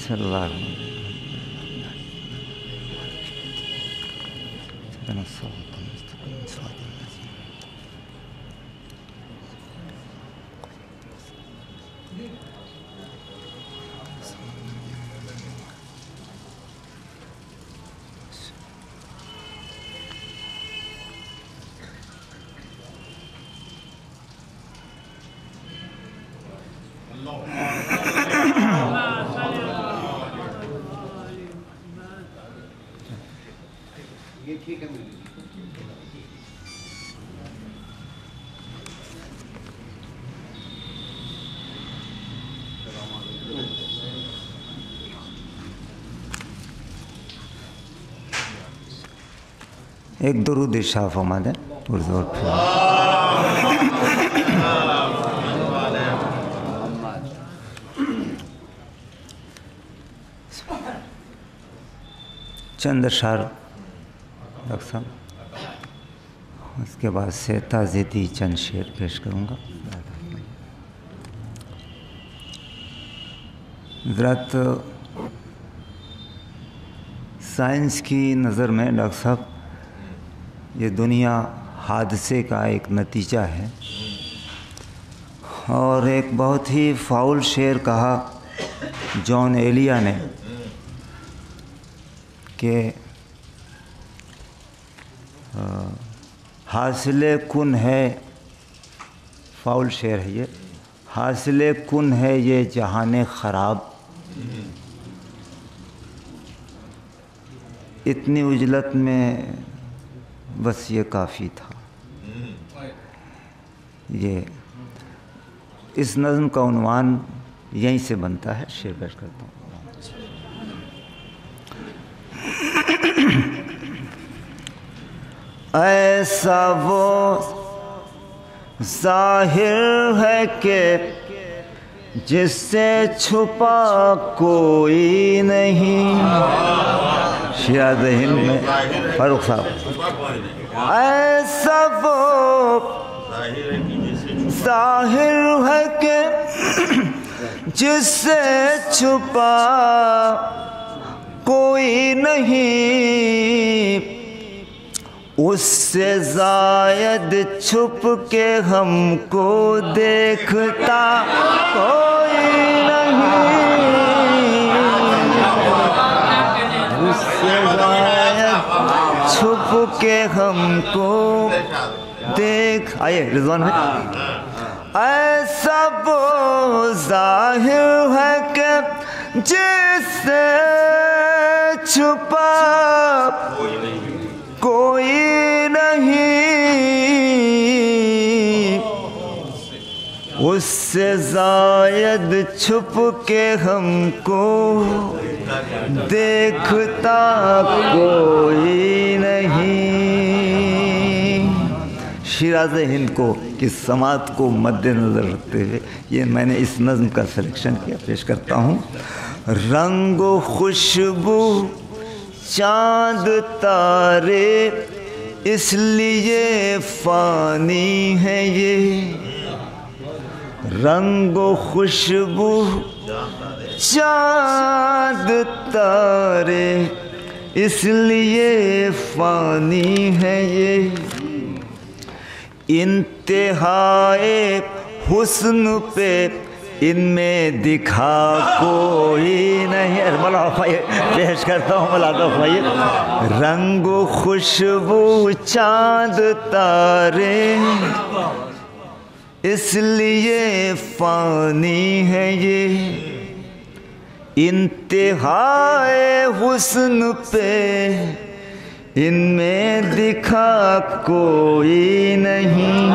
بسم اللہ الرحمن ایک درود ارشاد فرما دیں پرزور پھر چند اشعار ڈاکٹر صاحب، اس کے بعد سے تعزیتی چند شعر پیش کروں گا. حضرت سائنس کی نظر میں ڈاکٹر صاحب یہ دنیا حادثے کا ایک نتیجہ ہے، اور ایک بہت ہی فاؤل شعر کہا جان ایلیا نے کہ حاصل کن ہے، فاؤل شعر ہے یہ، حاصل کن ہے یہ جہان خراب، اتنی عجلت میں بس یہ کافی تھا. یہ اس نظم کا عنوان یہیں سے بنتا ہے، شعر پیش کرتا ہوں. ایسا وہ ظاہر ہے کہ جس سے چھپا کوئی نہیں. شیراز ہند میں فاروق صاحب، ایسا وہ ظاہر ہے کہ جس سے چھپا کوئی نہیں، اس سے زائد چھپ کے ہم کو دیکھتا کوئی نہیں، اس سے زائد چھپ کے ہم کو دیکھ. آئیے رضوان بھائی. ایسا وہ ظاہر ہے کہ جس سے چھپا کوئی نہیں، اس سے زائد چھپ کے ہم کو دیکھتا کوئی نہیں. شیراز ہند کو کی سماعت کو مد نظر رکھتے ہوئے یہ میں نے اس نظم کا سلیکشن کیا، پیش کرتا ہوں. رنگ و خوشبو چاند تارے اس لیے فانی ہے یہ، رنگ و خوشبو چاند تارے اس لیے فانی ہے یہ، انتہائے حسن پہ ان میں دکھا کوئی نہیں. مولا پیش کرتا ہوں مولا بھائی. رنگ و خوشبو چاند تارے اس لیے فانی ہے یہ، انتہائے حسن پہ ان میں دکھا کوئی نہیں.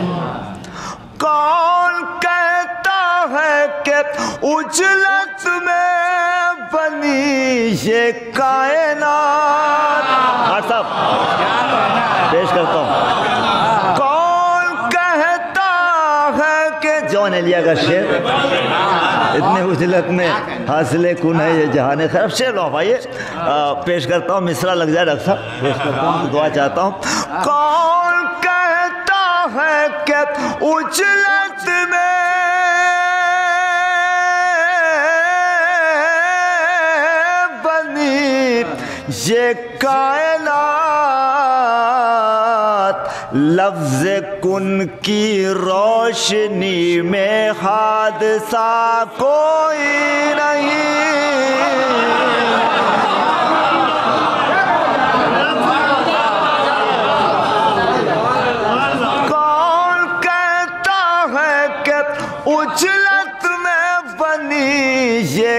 کون کہتا ہے کہ اجلت میں بنی یہ کائنات. صاحب پیش کرتا ہوں. کون کہتا ہے کہ جان ایلیا کا شعر، اتنے اجلت میں حاصل کن ہے یہ جہان خراب. شعر لو بھائی پیش کرتا ہوں، مصرع لگ جائے ڈاکٹر صاحب. پیش کرتا ہوں، دعا چاہتا ہوں. کون کہتا ہے کہ اجلت میں یہ کائنات لفظ کن کی روشنی میں حادثہ کوئی نہیں اجلت میں بنی یہ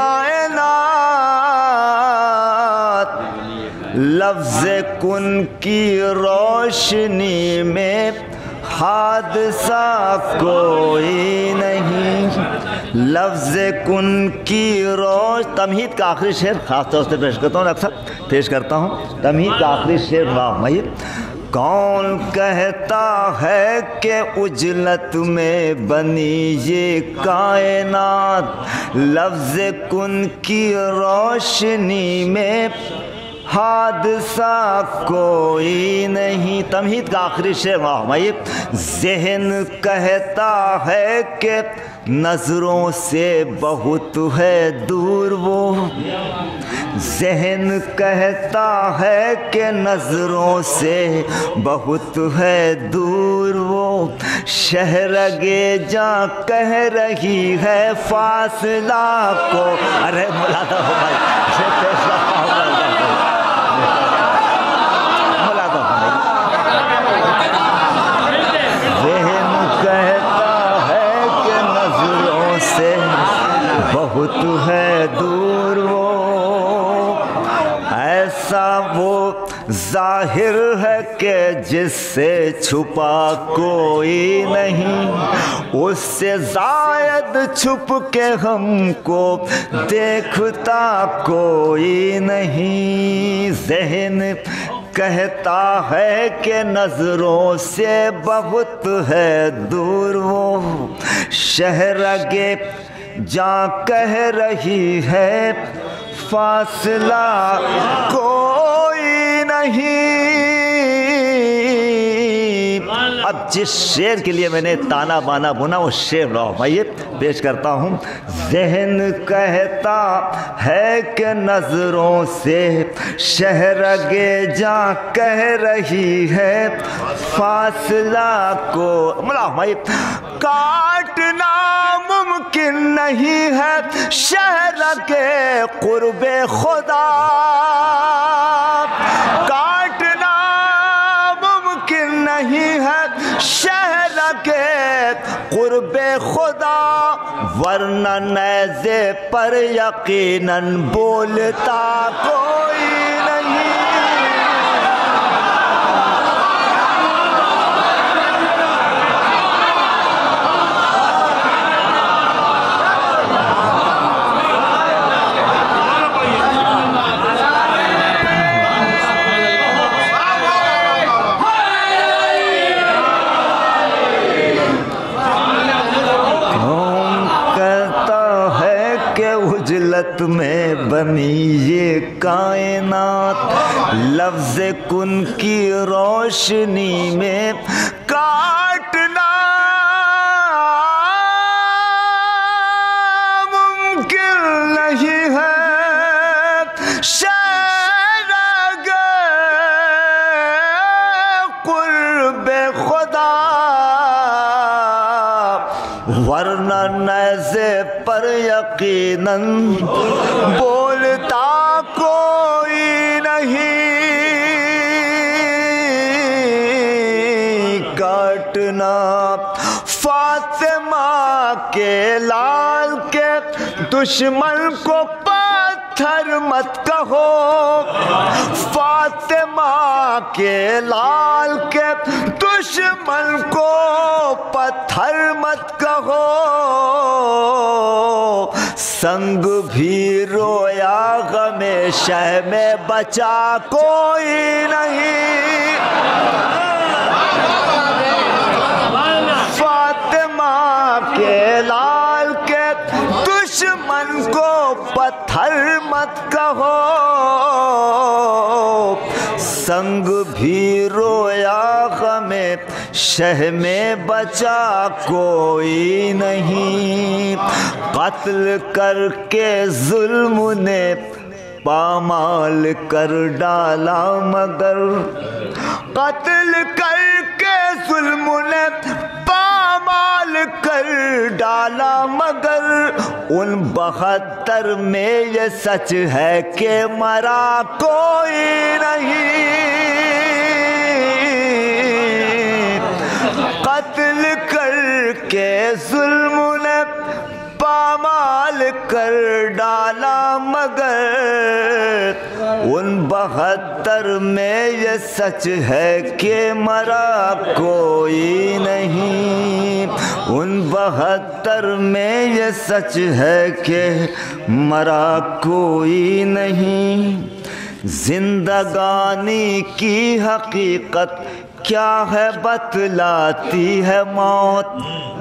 کائنات لفظ کن کی روشنی میں حادثہ کوئی نہیں لفظ کن کی تمہید کا آخری شعر خاص طور سے پیش کرتا ہوں اکثر پیش کرتا ہوں تمہید کا آخری شعر واہ مہیر کون کہتا ہے کہ اجلت میں بنی یہ کائنات لفظ کن کی روشنی میں حادثہ کوئی نہیں تمہید کا آخری شعر مہیر ذہن کہتا ہے کہ نظروں سے بہت ہے دور وہ ذہن کہتا ہے کہ نظروں سے بہت ہے دور وہ شہرگے جاں کہہ رہی ہے فاصلہ کو ارے ملادا ہو بھائی ذہن کہتا ہے کہ نظروں سے بہت ہے دور وہ ایسا وہ ظاہر ہے کہ جس سے چھپا کوئی نہیں اس سے زائد چھپ کے ہم کو دیکھتا کوئی نہیں ذہن کہتا ہے کہ نظروں سے بہت ہے دور وہ شہرگے جاں کہہ رہی ہے فاصلہ کوئی نہیں اب جس شعر کے لیے میں نے تانا بانا بنا وہ شعر لاؤ میں یہ پیش کرتا ہوں ذہن کہتا ہے کہ نظروں سے شہرگے جاں کہہ رہی ہے فاصلہ کو کاٹنا ممکن نہیں ہے شہرگے قرب خدا کاٹنا ممکن نہیں ہے شہرگے قرب خدا ورنہ نیزے پر یقیناً بولتا کوئی نہیں اجلت میں بنی یہ کائنات لفظ کن کی روشنی میں کاٹنا ممکن نہیں ہے شہرگے قرب خدا ورنہ نیزے پر یقیناً بولتا کوئی نہیں کاٹنا فاطمہ کے لال کے دشمن کو پتھر مت کہو فاطمہ کے لال کے دشمن کو پتھر مت کہو سنگ بھی رویا غم شہ میں بچا کوئی نہیں فاطمہ کے لال کے دشمن کو پتھر مت کہو سنگ بھی رویا غم شہ میں بچا کوئی نہیں قتل کر کے ظلم نے پامال کر ڈالا مگر قتل کر کے ظلم نے پامال کر ڈالا مگر ان 72 میں یہ سچ ہے کہ مرا کوئی نہیں قتل کر کے ظلم نے پامال کر ڈالا مگر ان 72 میں یہ سچ ہے کہ مرا کوئی نہیں ان 72 میں یہ سچ ہے کہ مرا کوئی نہیں زندگانی کی حقیقت کیا ہے بتلاتی ہے موت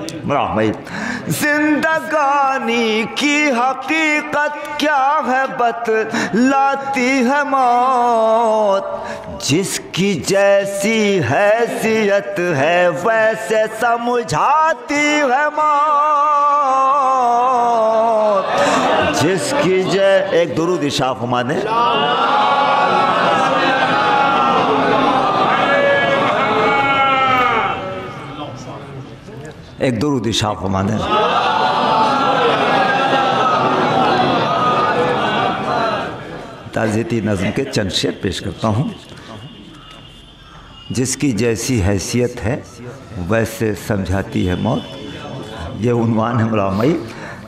زندگانی کی حقیقت کیا ہے بتلاتی ہے موت جس کی جیسی حیثیت ہے ویسے سمجھاتی ہے موت جس کی ایک درود ارشاد فرما دیں ایک درود ارشاد فرما دیں تعزیتی نظم کے چند شعر پیش کرتا ہوں جس کی جیسی حیثیت ہے ویسے سمجھاتی ہے موت یہ عنوان ہے ملاحمائی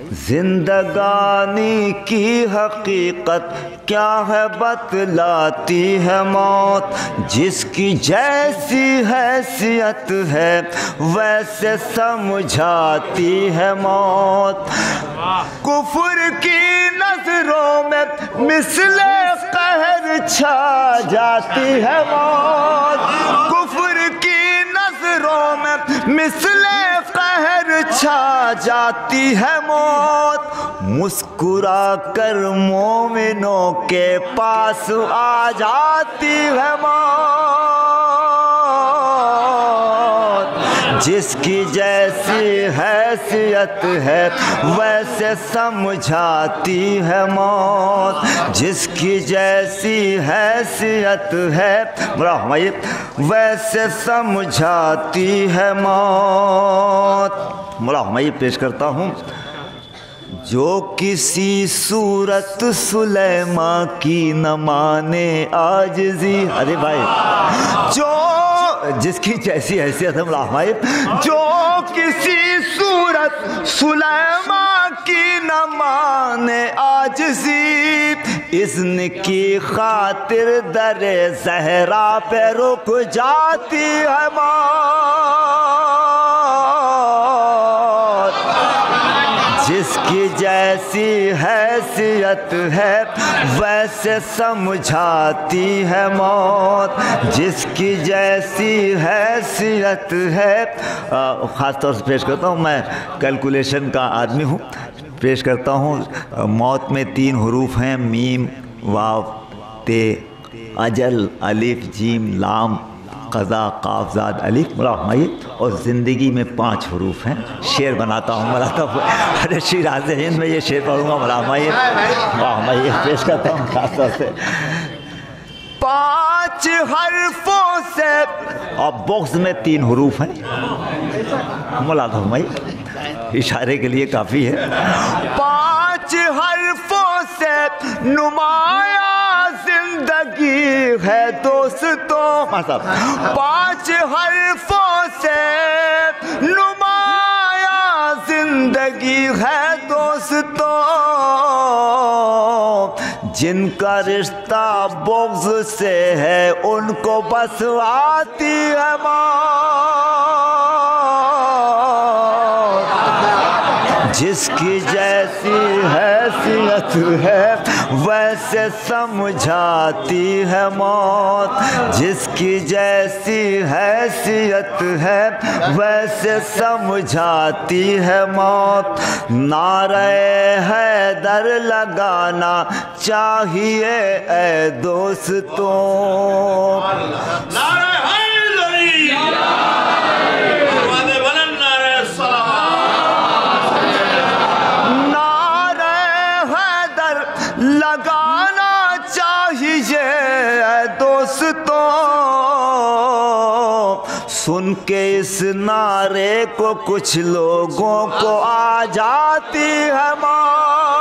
زندگانی کی حقیقت کیا ہے بتلاتی ہے موت جس کی جیسی حیثیت ہے ویسے سمجھاتی ہے موت کفر کی نظروں میں مثل قہر چھا جاتی ہے موت کفر کی نظروں میں مثل قہر چھا جاتی ہے موت مسکرا کر مومنوں کے پاس آ جاتی ہے موت جس کی جیسی حیثیت ہے ویسے سمجھاتی ہے موت جس کی جیسی حیثیت ہے ویسے سمجھاتی ہے موت ملاحمائی پیش کرتا ہوں جو کسی صورت سلیمان کی نہ مانے عاجزی ارے بھائی جو جس کی جیسی حیثیت ہے ملاحمائی جو کسی صورت سلیمان کی نہ مانے عاجزی اذن کی خاطر در زہرا پہ رک جاتی ہے موت جس کی جیسی حیثیت ہے ویسے سمجھاتی ہے موت جس کی جیسی حیثیت ہے خاص طور سے پیش کرتا ہوں میں کیلکولیشن کا آدمی ہوں پیش کرتا ہوں موت میں 3 حروف ہیں میم واو تے اجل الف جیم لام قضا قاف زاد الف ملاحمائی اور زندگی میں 5 حروف ہیں شعر بناتا ہوں ملاتا شیراز ہند میں یہ شعر پڑھوں گا ملاحمائی پیش کرتا ہوں خاص طور سے 5 حرفوں سے اور بغض میں 3 حروف ہیں ملاحمائی اشارے کے لیے کافی ہے 5 حرفوں سے نمایاں زندگی ہے دوستوں 5 حرفوں سے نمایاں زندگی ہے دوستوں جن کا رشتہ بغض سے ہے ان کو بس آتی ہے جس کی جیسی حیثیت ہے ویسے سمجھاتی ہے موت جس کی جیسی حیثیت ہے ویسے سمجھاتی ہے موت نعرہ حیدر لگانا چاہیے اے دوستوں نعرہ لگانا دوستوں سن کے اس نعرے کو کچھ لوگوں کو آ جاتی ہے موت،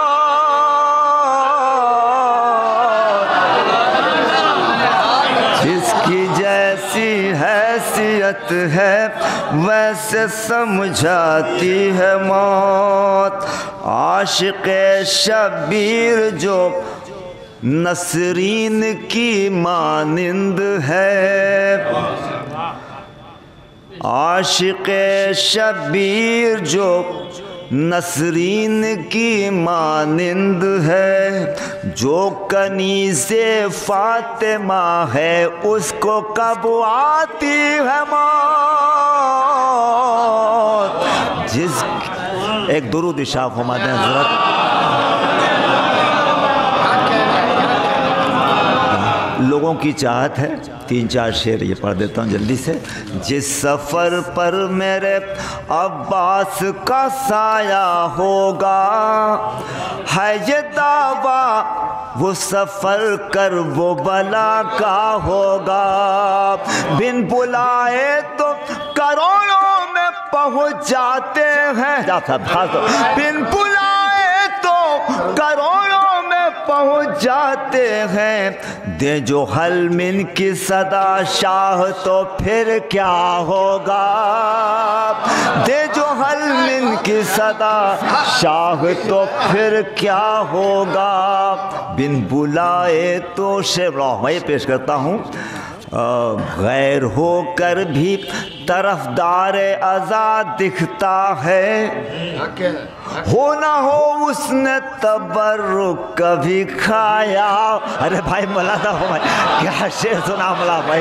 جس کی جیسی حیثیت ہے ویسے سمجھاتی ہے موت۔ عاشق شبیر جو نسرین کی مانند ہے، عاشق شبیر جو نسرین کی مانند ہے، جو کنیز فاطمہ ہے اس کو کب آتی ہے موت۔ جس ایک درود ارشاد فرما دیں حضرت۔ لوگوں کی چاہت ہے 3-4 شعر یہ پڑھ دیتا ہوں جلدی سے۔ جس سفر پر میرے عباس کا سایہ ہوگا ہے یہ دعویٰ، وہ سفر کر وہ بلا کا ہوگا، بن بلائے تو کروڑوں میں پہنچ جاتے ہیں، بن بلائے تو کروڑوں میں پہنچ جاتے ہیں، دے جو حل من کی صدا شاہ تو پھر کیا ہوگا، دے جو حل من کی صدا شاہ تو پھر کیا ہوگا، بن بلائے تو شعر میں پیش کرتا ہوں۔ غیر ہو کر بھی طرفدار عزا دکھتا ہے، ہو نہ ہو اس نے تبرک کبھی کھایا۔ ارے بھائی مولانا بھائی کیا شعر سنا مولا بھائی۔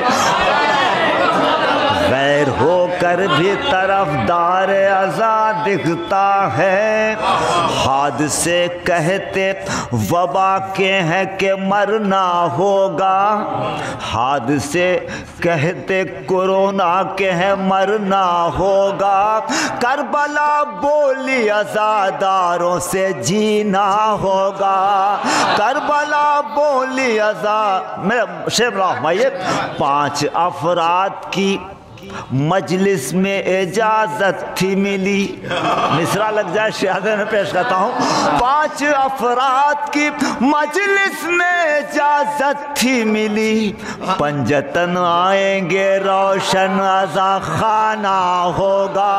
غیر ہو کر بھی طرفدار عزا دکھتا ہے، حادثے کہتے وبا کے ہیں کہ مرنا ہوگا، حادثے کہتے کورونا کے ہیں مرنا ہوگا، کربلا بولی عزاداروں سے جینا ہوگا، کربلا بولی میرا شعر رحمائیے۔ 5 افراد کی مجلس میں اجازت تھی ملی، مصرع لگ جائے شہادت میں پیش کرتا ہوں۔ 5 افراد کی مجلس میں اجازت تھی ملی، پنجتن آئیں گے روشن عزا خانہ ہوگا،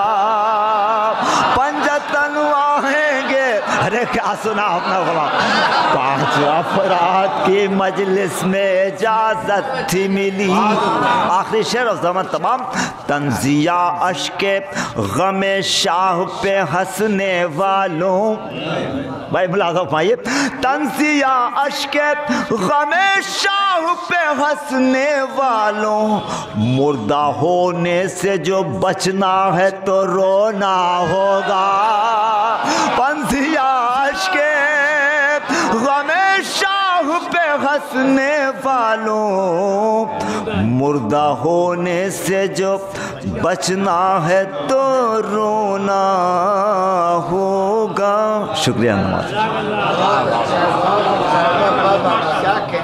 پنجتن آئیں گے۔ ارے کیا سنا اپنا غلام۔ 5 افراد کی مجلس میں اجازت تھی ملی۔ آخری شعر و زمان تمام۔ تنزیہ اشک غم شاہ پہ ہنسنے والوں، بھائی ملازم فرمائیے، تنزیہ اشک غم شاہ پہ ہنسنے والوں، مردہ ہونے سے جو بچنا ہے تو رونا ہوگا، تنزیہ اشک غم شاہ پہ ہنسنے والوں، مردہ ہونے سے جو بچنا ہے تو رونا ہوگا۔ شکریہ نماز۔